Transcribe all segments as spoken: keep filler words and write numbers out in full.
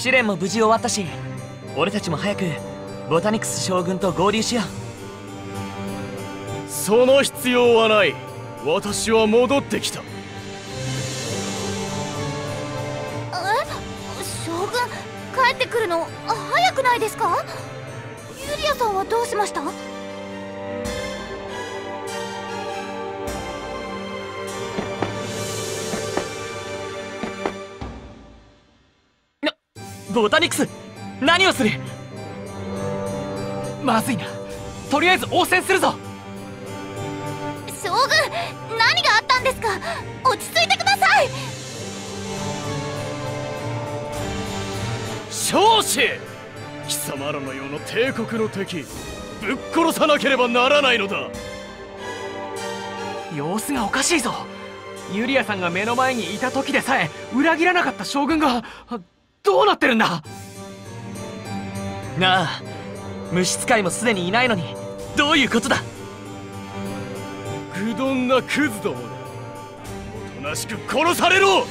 試練も無事終わったし、俺たちも早くボタニクス将軍と合流しよう。 その必要はない。私は戻ってきた。 え、将軍帰ってくるの早くないですか？ユリアさんはどうしました？ ボタニクス、何をする？ まずいな。とりあえず応戦するぞ。 将軍、何があったんですか？落ち着いてください。 少子、貴様らの世の帝国の敵、ぶっ殺さなければならないのだ。 様子がおかしいぞ。ユリアさんが目の前にいた時でさえ裏切らなかった将軍がどうなってるんだ？ なあ、虫使いもすでにいないのにどういうことだ？ 愚鈍なクズどもだ。おとなしく殺されろ！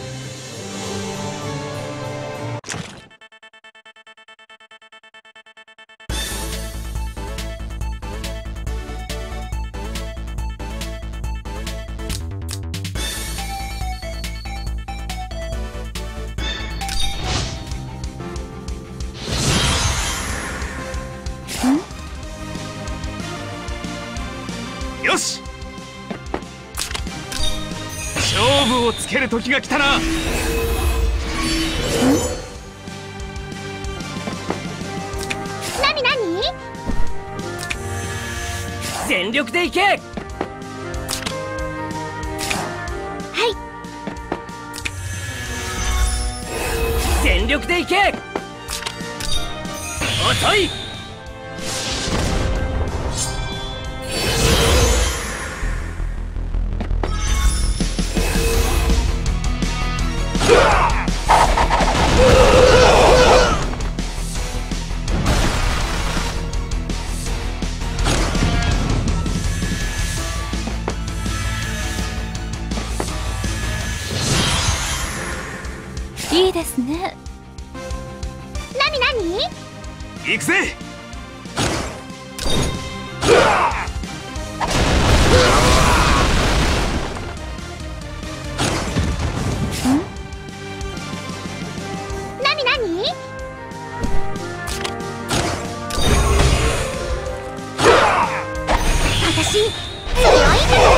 よし、勝負をつける時が来たな。 何何？ 全力でいけ！ はい。 全力でいけ！遅い！ いいですね。何何？ 行くぜ！ 何何？私強いんだから。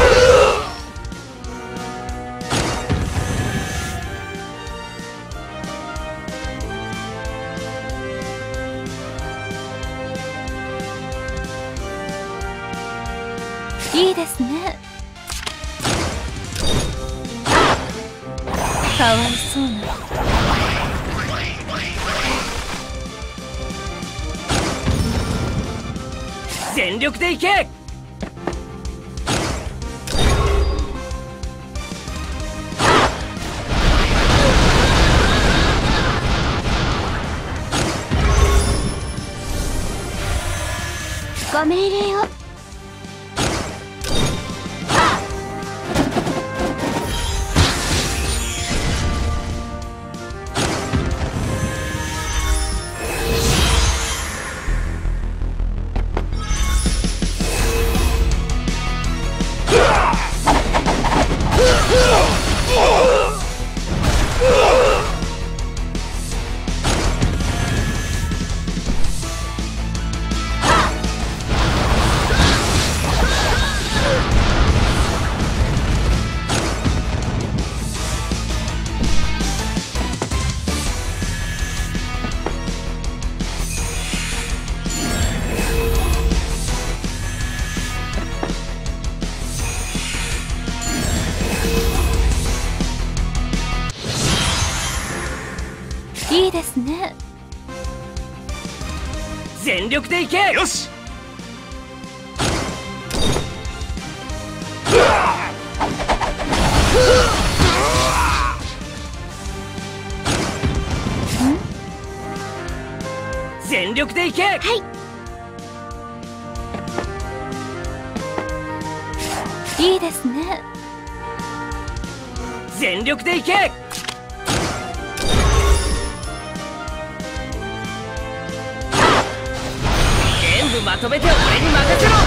いいですね。かわいそうな。 全力でいけ！ ご命令を。いいですね。 全力でいけ！ よし！ 全力でいけ！ はい。いいですね。 全力でいけ！ 部まとめて俺に任せろ。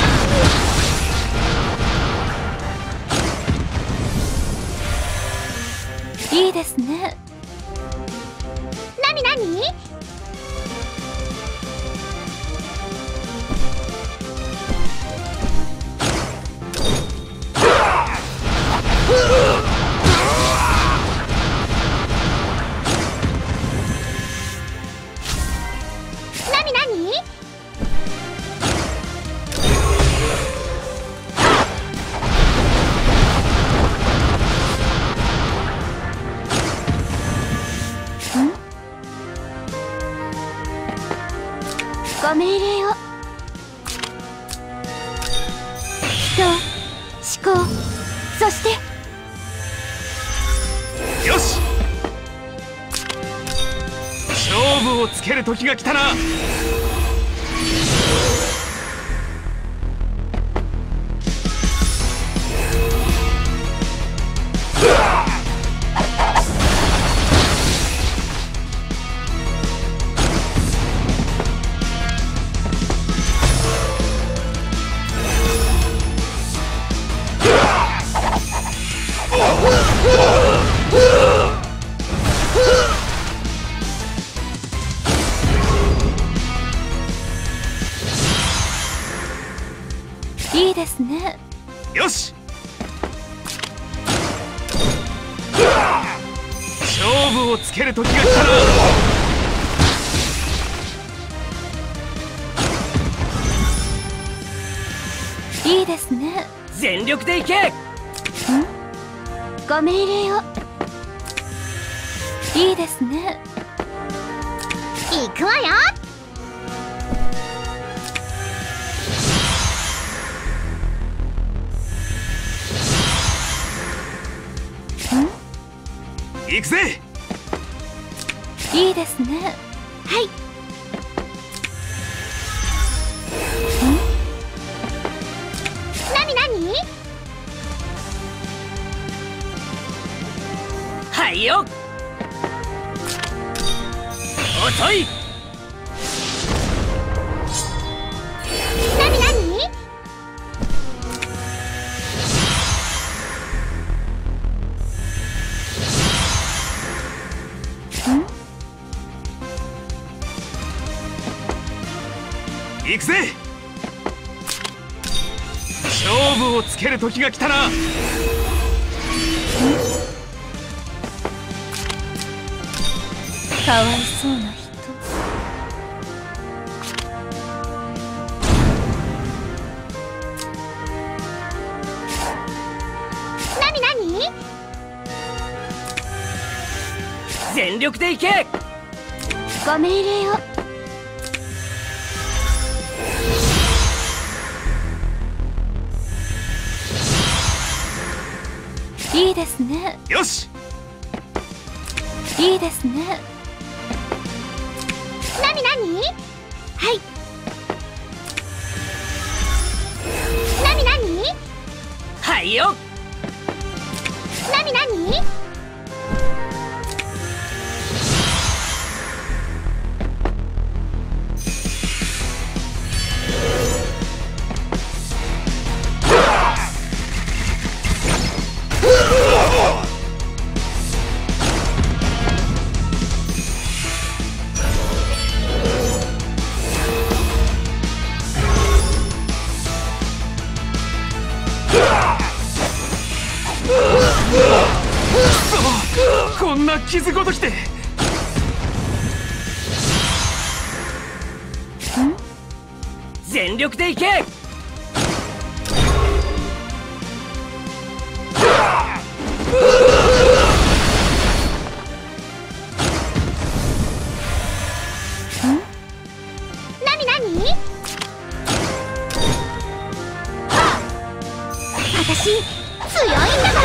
いいですね。なになに？なになに？ご命令を。人、思考、そしてよし、勝負をつける時が来たな。 いいですね。 よし、勝負をつける時が来たな。 いいですね。 全力でいけ。 ご命令を。いいですね。行くわよ。 行くぜ。 いいですね。はい。なになに？ はいよ。遅い。 なになに？ 行くぜ。勝負をつける時が来たな。 かわいそうな人。なになに？ 全力でいけ。 ご命令を。いいですね。 よし、 いいですね。なになに？はい。なになに？ はいよ。 なになに？ こんな傷ごときて。 全力でいけ。 なになに？私強いんだから。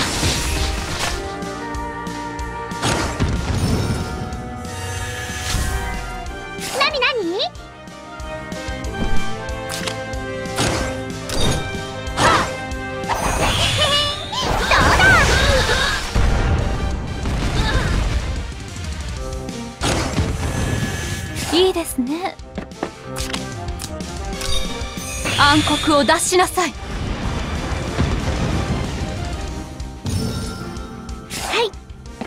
なになに？どうだ？いいですね。 暗黒を脱しなさい。はい。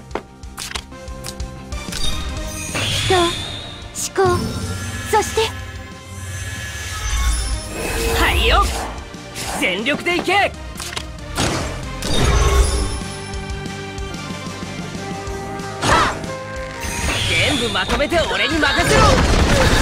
人、思考、そしてはいよ、全力でいけ。全部まとめて俺に任せろ。